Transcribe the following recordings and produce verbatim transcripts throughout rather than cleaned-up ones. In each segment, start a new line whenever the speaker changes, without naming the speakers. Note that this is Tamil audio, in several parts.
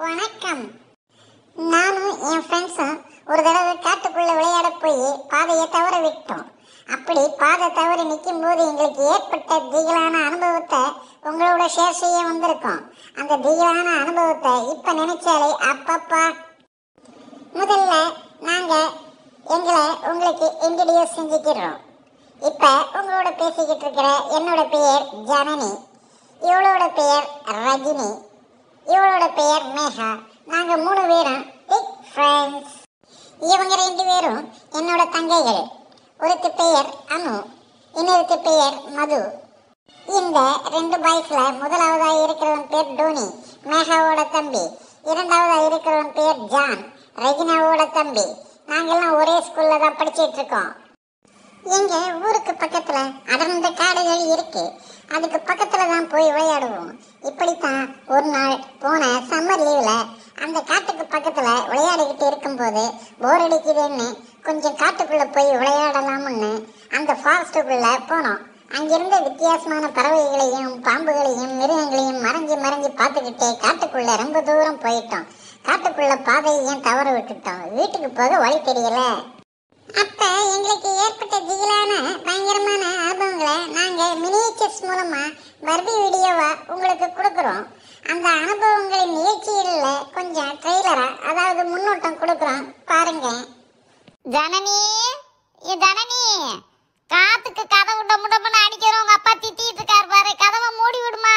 வணக்கம். நானும் என் ஃப்ரெண்ட்ஸும் ஒரு தடவை காட்டுக்குள்ள விளையாட போய் பாதையை தவற விட்டோம். அப்படி பாதை தவறி நிற்கும் போது எங்களுக்கு ஏற்பட்ட திகிலான அனுபவத்தை உங்களோட ஷேர் செய்ய வந்திருக்கோம். அந்த திகிலான அனுபவத்தை இப்ப நினைச்சாலே அப்பப்பா. முதல்ல நாங்க எங்களை உங்களுக்கு இன்ட்ரடியூஸ் செஞ்சுக்கிறோம். இப்ப உங்களோட பேசிக்கிட்டு இருக்கிற என்னோட பெயர் ஜனனி, இவளோட பெயர் ரஜினி, இவளோட பெயர் மேகா. நாங்க மூணு பேரும் பிக் ஃப்ரெண்ட்ஸ். இவங்க ரெண்டு பேரும் என்னோட தங்கைகள். ஒருத்தி பெயர் அனு, இன்னொருத்தி பெயர் மது. இந்த ரெண்டு பாய்ஸ்ல முதலாவதாக இருக்கிறவன் பேர் டோனி, மேகாவோட தம்பி. இரண்டாவதாக இருக்கிறவன் பேர் ஜான், ரெஜினாவோட தம்பி. நாங்கெல்லாம் ஒரே ஸ்கூல்ல தான் படிச்சுட்டு இருக்கோம். எங்க ஊருக்கு பக்கத்துல அடர்ந்த காடுகள் இருக்கு. அதுக்கு பக்கத்துல தான் போய் விளையாடுவோம். இப்படித்தான் ஒரு நாள் போன சம்மர் லீவ்ல அந்த காட்டுக்கு பக்கத்துல விளையாடிக்கிட்டு இருக்கும்போது போர் அடிக்குதுன்னு கொஞ்சம் காட்டுக்குள்ள போய் விளையாடலாம்னு அந்த ஃபாரஸ்ட்டுக்குள்ள போனோம். அங்கிருந்த வித்தியாசமான பறவைகளையும் பாம்புகளையும் மிருகங்களையும் மறைஞ்சு மறைஞ்சு பார்த்துக்கிட்டே காட்டுக்குள்ள ரொம்ப தூரம் போயிட்டோம். காட்டுக்குள்ள பாதையையும் தவற விட்டுட்டோம். வீட்டுக்கு போக வழி தெரியல. அப்ப எங்களுக்கு ஏற்பட்ட திகிலான பயங்கரமான அனுபவங்களை நாங்க மினியேச்சர்ஸ் மூலமா பர்பி வீடியோவா உங்களுக்கு கொடுக்குறோம். அந்த அனுபவங்களின் நிகழ்ச்சியில கொஞ்சம் ட்ரெய்லரா, அதாவது முன்னோட்டம் கொடுக்குறோம், பாருங்க.
ஜனனி, ஜனனி, காத்துக்கு கதவு டம்மு டம்முன்னு அடிக்கிறோம். உங்க அப்பா திட்டிட்டு இருக்காரு பாரு, கதவை மூடி விடுமா.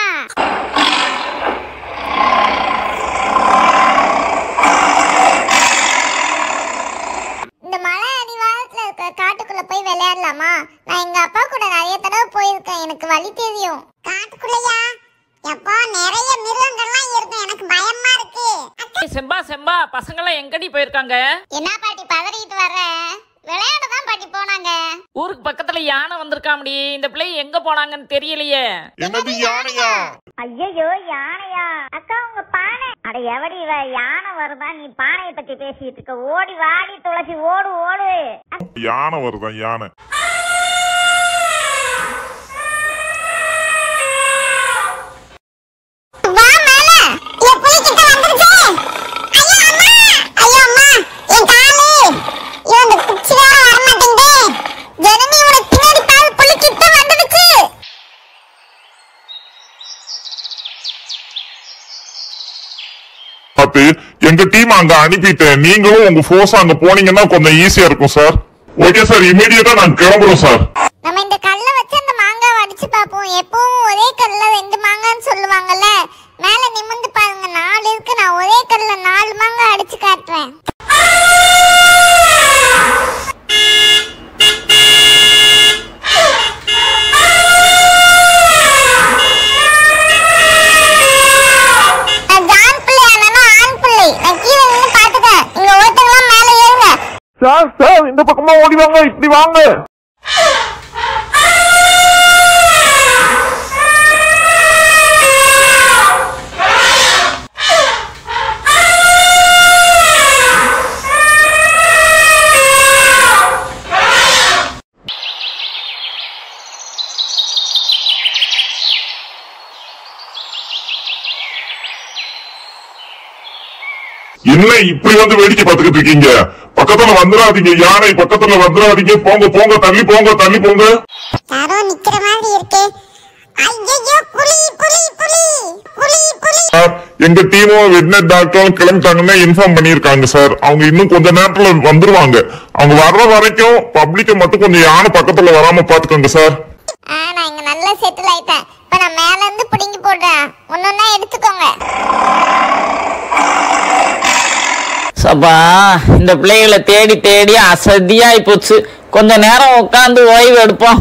இந்த மலை அடிவாரத்துல இருக்க காட்டுக்குள்ள போய் விளையாடலாமா? நான் எங்க அப்பா கூட நிறைய தடவை போயிருக்கேன், எனக்கு வழி தெரியும்.
காட்டுக்குள்ளையா? எப்போ நிறைய மிருகங்கள்லாம் இருக்கு, எனக்கு பயமா இருக்கு.
செம்பா செம்பா பசங்கெல்லாம் எங்கடி போயிருக்காங்க?
என்ன பாட்டி பதறிட்டு வர்ற? விளையாட தான் பாட்டி போனாங்க.
ஊருக்கு பக்கத்துல யானை வந்திருக்காமடி. இந்த பிள்ளை எங்க போனாங்கன்னு தெரியலையே.
என்னது யானையா?
ஐயோ யானையா? அக்கா உங்க பானை. அட எவடி இவ யானை வருதா? நீ பானையை பத்தி பேசிட்டு இருக்க. ஓடி வாடி துளசி, ஓடு ஓடு.
யானை வருதா? யானை எங்க டீம் அங்க அனுப்பிட்டேன். நீங்களும் உங்க ஃபோர்ஸ் அங்க போனீங்கன்னா கொஞ்சம் ஈஸியா இருக்கும் சார். ஓகே சார், இமிடியேட்டா நான் கிளம்புறோம் சார்.
நம்ம இந்த கல்ல வச்சு அந்த மாங்காய் அடிச்சு பாப்போம். எப்பவும் ஒரே கல்ல ரெண்டு மாங்கான்னு சொல்லுவாங்கல்ல, மேல நிமிர்ந்து பாருங்க, நாலு இருக்கு. நான் ஒரே கல்ல நாலு மாங்காய் அடிச்சு காட்டுறேன்.
சார் சார் இந்த பக்கமா ஓடி வாங்க, இப்படி வாங்க. என்ன இப்படி வந்து வேடிக்கை பார்த்துக்கிட்டு இருக்கீங்க? பக்கத்துல வந்துடாதீங்க, யானை பக்கத்துல வந்துடாதீங்க. போங்க போங்க, தள்ளி போங்க, தள்ளி போங்க.
யாரோ நிக்கிற மாதிரி இருக்கு. ஐயோ புலி புலி புலி புலி புலி.
சார் எங்க டீமும் வெட்னரி டாக்டரும் கிளம்பிட்டாங்கன்னு இன்ஃபார்ம் பண்ணிருக்காங்க சார். அவங்க இன்னும் கொஞ்ச நேரத்துல வந்துருவாங்க. அவங்க வர்ற வரைக்கும் பப்ளிக்க மட்டும் கொஞ்சம் யானை பக்கத்துல வராம பாத்துக்கோங்க சார்.
நான் இங்க நல்லா செட்டில் ஆயிட்டேன். இப்ப நான் மேல இருந்து பிடிங்கி போடுறேன், ஒன்னொன்னா எடுத்துக்கோங்க.
சபா, இந்த பிள்ளைகளை தேடி தேடி அசதியாயி போச்சு. கொஞ்ச நேரம் உட்காந்து ஓய்வு எடுப்போம்.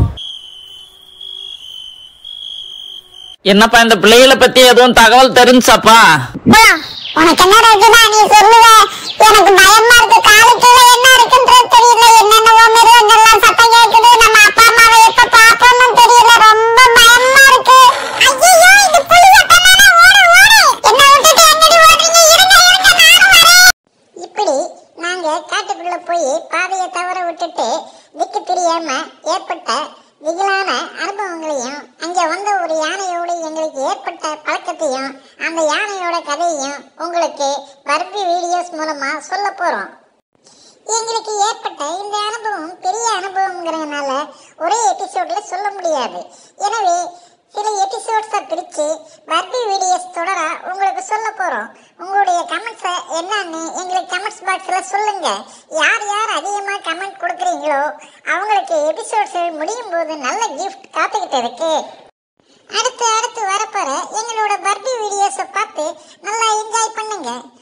என்னப்பா இந்த பிள்ளைகளை பத்தி எதுவும் தகவல் தெரிஞ்சாப்பா?
உனக்கு என்ன இருக்குதா நீ சொல்லுவ? எனக்கு பயமா இருக்கு. காலுக்குள்ள என்ன இருக்குன்றது தெரியல. என்னென்னவோ மிருகங்கள்லாம் சத்தம் கேக்குது. நம்ம அப்பா அம்மாவை எப்ப பாப்போம்னு தெரியல. ரொம்ப பயமா இருக்கு. ஐயோ இது புலி சத்தம்னா ஓடு ஓடு. என்ன விட்டுட்டு எங்கடி ஓடுறீங்க? இருங்க இருங்க, நானும் வரேன். இப்படி நாங்க காட்டுக்குள்ள போய் பாதையை தவற விட்டுட்டு திக்கு தெரியாம ஏற்பட்ட திகிலான அனுபவங்களையும் அங்க வந்த ஒரு யானையோடு எங்களுக்கு ஏற்பட்ட பழக்கத்தையும் அந்த யானையோட கதையும் உங்களுக்கு பர்பி வீடியோஸ் மூலமா சொல்ல போறோம். எங்களுக்கு ஏற்பட்ட இந்த அனுபவம் பெரிய அனுபவம்ங்கிறதுனால ஒரே எபிசோட்ல சொல்ல முடியாது. எனவே சில எபிசோட்ஸை பிரித்து பர்பி வீடியோஸ் தொடரா உங்களுக்கு சொல்ல போறோம். உங்களுடைய கமெண்ட்ஸை என்னன்னு எங்களுக்கு கமெண்ட்ஸ் பாக்ஸில் சொல்லுங்க. யார் யார் அதிகமாக கமெண்ட் கொடுக்குறீங்களோ அவங்களுக்கு எபிசோட்ஸ் முடியும் போது நல்ல கிஃப்ட் காத்துக்கிட்டு இருக்கு. அடுத்து அடுத்து வரப்போற எங்களோட பர்பி வீடியோஸை பார்த்து நல்லா என்ஜாய் பண்ணுங்க.